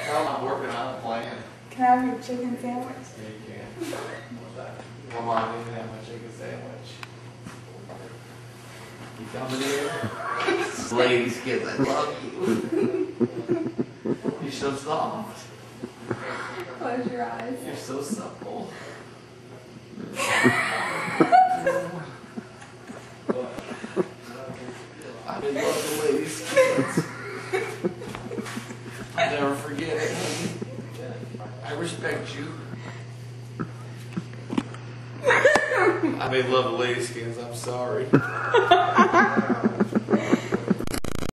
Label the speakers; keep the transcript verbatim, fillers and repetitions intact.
Speaker 1: I'm working on a plan.
Speaker 2: Can I have your chicken sandwich?
Speaker 1: Yeah, you can. Come on, you can have my chicken sandwich. You coming in? LadySkinZ, I love you. You're so soft.
Speaker 2: Close your eyes.
Speaker 1: You're so supple. I've been loving LadySkinZ. I never forget it. I respect you. I may love the LadySkinZ, I'm sorry.